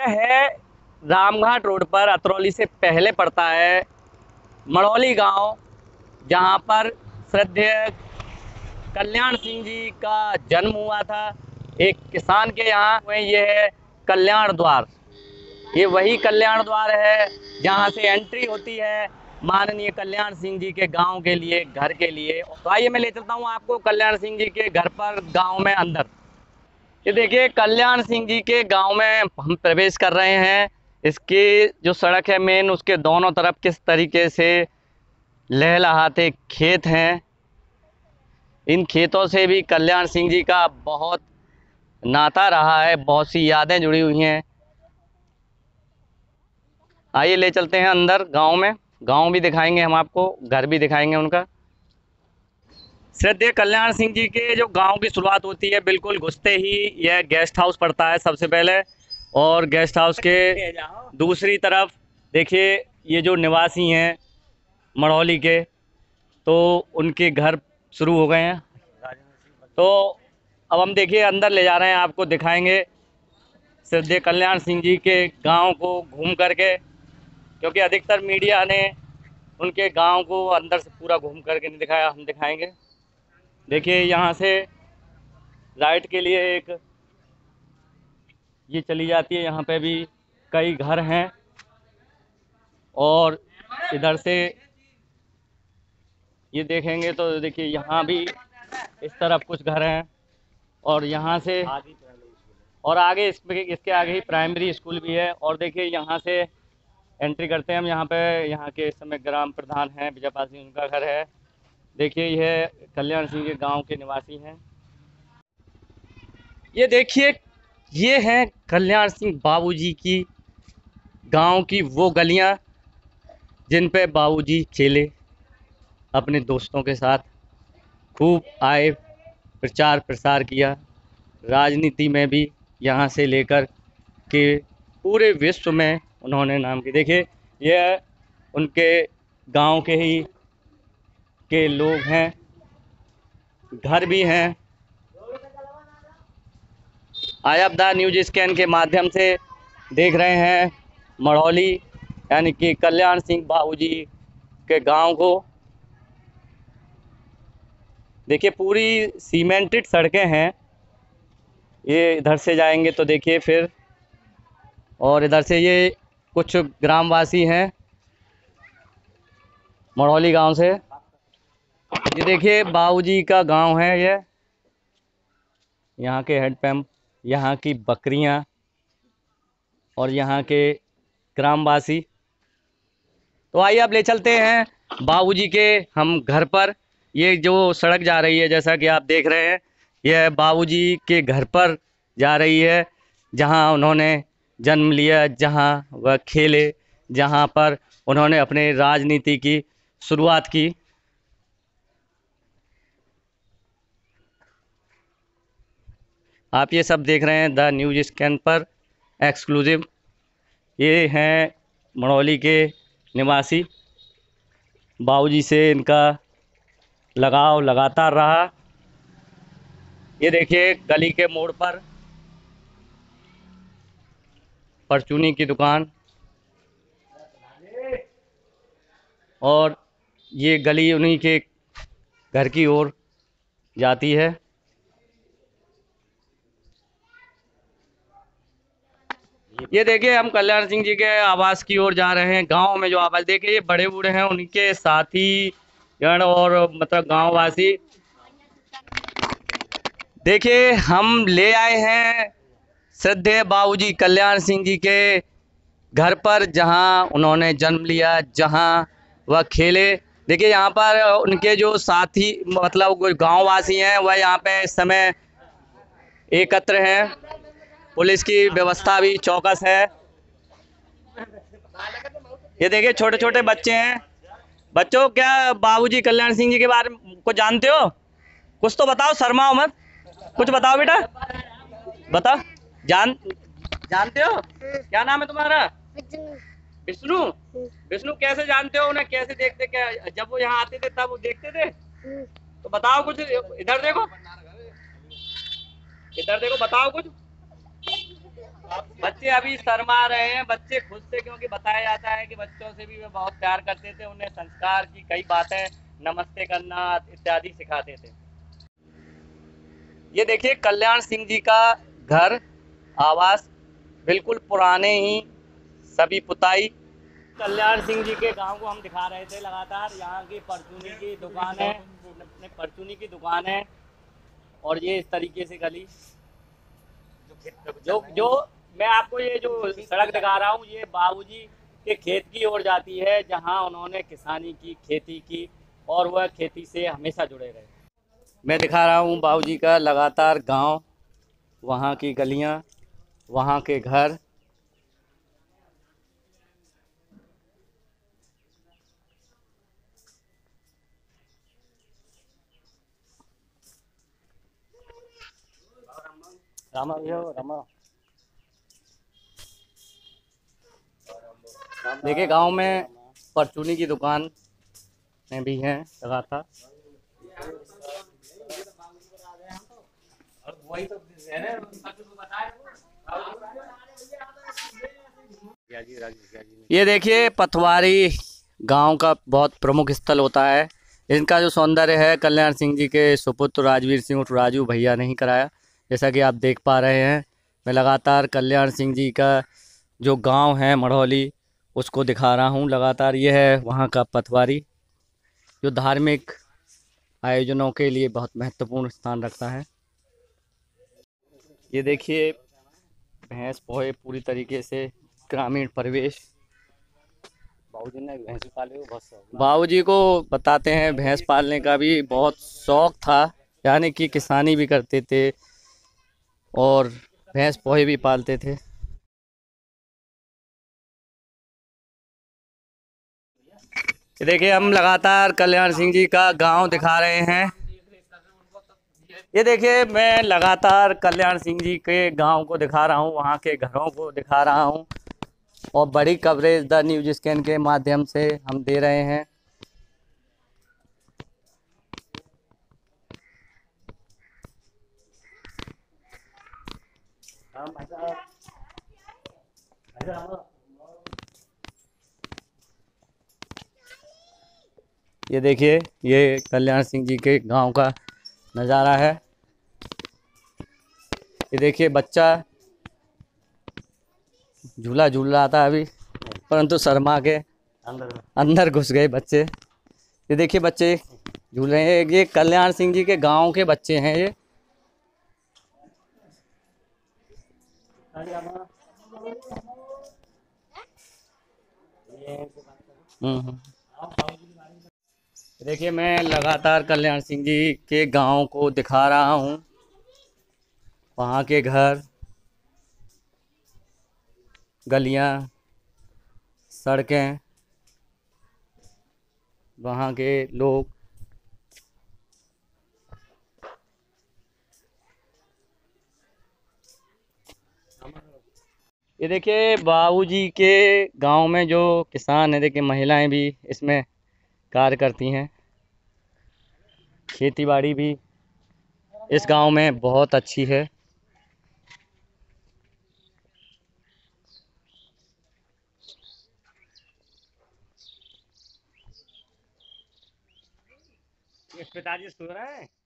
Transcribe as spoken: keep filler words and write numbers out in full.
यह है रामघाट रोड पर अतरौली से पहले पड़ता है मड़ौली गांव, जहां पर श्रद्धेय कल्याण सिंह जी का जन्म हुआ था। एक किसान के यहाँ में ये है कल्याण द्वार। ये वही कल्याण द्वार है जहाँ से एंट्री होती है माननीय कल्याण सिंह जी के गांव के लिए, घर के लिए। तो आइए मैं ले चलता हूँ आपको कल्याण सिंह जी के घर पर, गांव में अंदर। ये देखिए कल्याण सिंह जी के गांव में हम प्रवेश कर रहे हैं। इसकी जो सड़क है मेन, उसके दोनों तरफ किस तरीके से लहलहाते खेत हैं। इन खेतों से भी कल्याण सिंह जी का बहुत नाता रहा है, बहुत सी यादें जुड़ी हुई हैं। आइए ले चलते हैं अंदर गांव में। गांव भी दिखाएंगे हम आपको, घर भी दिखाएंगे उनका। श्रद्धेय कल्याण सिंह जी के जो गांव की शुरुआत होती है, बिल्कुल घुसते ही यह गेस्ट हाउस पड़ता है सबसे पहले। और गेस्ट हाउस के दूसरी तरफ देखिए ये जो निवासी हैं मड़ौली के, तो उनके घर शुरू हो गए हैं। तो अब हम देखिए अंदर ले जा रहे हैं, आपको दिखाएंगे श्रद्धेय कल्याण सिंह जी के गांव को घूम करके, क्योंकि अधिकतर मीडिया ने उनके गांव को अंदर से पूरा घूम करके नहीं दिखाया। हम दिखाएंगे। देखिए यहाँ से राइट के लिए एक ये चली जाती है, यहाँ पे भी कई घर हैं। और इधर से ये देखेंगे तो देखिए यहाँ भी इस तरफ कुछ घर हैं। और यहाँ से और आगे इसमें इसके आगे ही प्राइमरी स्कूल भी है। और देखिए यहाँ से एंट्री करते हैं हम। यहाँ पे यहाँ के इस समय ग्राम प्रधान हैं विजयपाल सिंह, उनका घर है। देखिए यह कल्याण सिंह के गांव के निवासी हैं। ये देखिए ये हैं कल्याण सिंह बाबूजी की गांव की वो गलियां जिन पे बाबूजी खेले अपने दोस्तों के साथ, खूब आए, प्रचार प्रसार किया, राजनीति में भी यहाँ से लेकर के पूरे विश्व में उन्होंने नाम किया। देखिए यह उनके गांव के ही के लोग हैं, घर भी हैं। आयाब दा न्यूज स्कैन के माध्यम से देख रहे हैं मड़ौली यानी कि कल्याण सिंह बाबूजी के गांव को। देखिए पूरी सीमेंटेड सड़कें हैं। ये इधर से जाएंगे तो देखिए फिर, और इधर से ये कुछ ग्रामवासी हैं मड़ौली गांव से। ये देखिए बाबूजी का गांव है ये। यहाँ के हैंडपंप, यहाँ की बकरियां और यहाँ के ग्रामवासी। तो आइए अब ले चलते हैं बाबूजी के हम घर पर। ये जो सड़क जा रही है जैसा कि आप देख रहे हैं, यह बाबूजी के घर पर जा रही है, जहाँ उन्होंने जन्म लिया, जहाँ वह खेले, जहाँ पर उन्होंने अपने राजनीति की शुरुआत की। आप ये सब देख रहे हैं द न्यूज स्कैन पर एक्सक्लूसिव। ये हैं मड़ौली के निवासी। बाबूजी से इनका लगाव लगातार रहा। ये देखिए गली के मोड़ पर परचूनी की दुकान, और ये गली उन्हीं के घर की ओर जाती है। ये देखिए हम कल्याण सिंह जी के आवास की ओर जा रहे हैं। गांव में जो आवास देखिए, ये बड़े बूढ़े हैं, उनके साथी गण और मतलब गांववासी। देखिए हम ले आए हैं श्रद्धेय बाबूजी कल्याण सिंह जी के घर पर, जहां उन्होंने जन्म लिया, जहां वह खेले। देखिए यहाँ पर उनके जो साथी मतलब गांववासी हैं वह यहाँ पे इस समय एकत्र हैं। पुलिस की व्यवस्था भी चौकस है। ये देखिए छोटे छोटे बच्चे हैं। बच्चों, क्या बाबूजी कल्याण सिंह जी के बारे में कुछ जानते हो? कुछ तो बताओ, शर्माओ मत, कुछ बताओ बेटा, बताओ। जान जानते हो? क्या नाम है तुम्हारा? विष्णु। विष्णु, कैसे जानते हो उन्हें? कैसे देखते? क्या जब वो यहाँ आते थे तब वो देखते थे? तो बताओ कुछ। इधर देखो, इधर देखो, बताओ कुछ। बच्चे अभी शर्मा रहे हैं, बच्चे खुद से, क्योंकि बताया जाता है कि बच्चों से भी वे बहुत प्यार करते थे, उन्हें संस्कार की कई बातें, नमस्ते करना इत्यादि सिखाते थे। ये देखिए कल्याण सिंह जी का घर, आवास, बिल्कुल पुराने ही, सभी पुताई। कल्याण सिंह जी के गांव को हम दिखा रहे थे लगातार। यहाँ की परचूनी की दुकान है, अपने परचूनी की दुकान है, और ये इस तरीके से गली, जो जो मैं आपको ये जो सड़क दिखा रहा हूँ, ये बाबूजी के खेत की ओर जाती है, जहाँ उन्होंने किसानी की, खेती की, और वह खेती से हमेशा जुड़े रहे। मैं दिखा रहा हूँ बाबूजी का लगातार गांव, वहाँ की गलियाँ, वहाँ के घर। रामा भैया, रामा देखिए गांव में परचूनी की दुकान में भी हैं लगातार। ये देखिए पथवारी गांव का बहुत प्रमुख स्थल होता है। इनका जो सौंदर्य है कल्याण सिंह जी के सुपुत्र राजवीर सिंह उर्फ राजू भैया ने ही कराया, जैसा कि आप देख पा रहे हैं। मैं लगातार कल्याण सिंह जी का जो गांव है मढ़ौली, उसको दिखा रहा हूं लगातार। ये है वहां का पथवारी, जो धार्मिक आयोजनों के लिए बहुत महत्वपूर्ण स्थान रखता है। ये देखिए भैंस पोहे पूरी तरीके से ग्रामीण परिवेश। बाबूजी ने भैंस पाले हो बहुत शौक, बाबूजी को बताते हैं भैंस पालने का भी बहुत शौक था, यानी कि किसानी भी करते थे और भैंस पोहे भी पालते थे। ये देखिए हम लगातार कल्याण सिंह जी का गांव दिखा रहे हैं। ये देखिए मैं लगातार कल्याण सिंह जी के गांव को दिखा रहा हूं, वहां के घरों को दिखा रहा हूं, और बड़ी कवरेज द न्यूज स्कैन के माध्यम से हम दे रहे हैं। ये देखिए ये कल्याण सिंह जी के गांव का नज़ारा है। ये देखिए बच्चा झूला झूल रहा था अभी, परंतु शर्मा के अंदर घुस गए बच्चे। ये देखिए बच्चे झूल रहे हैं, ये कल्याण सिंह जी के गांव के बच्चे हैं ये। हम्म देखिए मैं लगातार कल्याण सिंह जी के गांव को दिखा रहा हूं, वहाँ के घर, गलियां, सड़कें, वहाँ के लोग। ये देखिए बाबूजी के गांव में जो किसान है, देखिए महिलाएं भी इसमें कार्य करती हैं। खेती बाड़ी भी इस गांव में बहुत अच्छी है। ये पिताजी सो रहे हैं।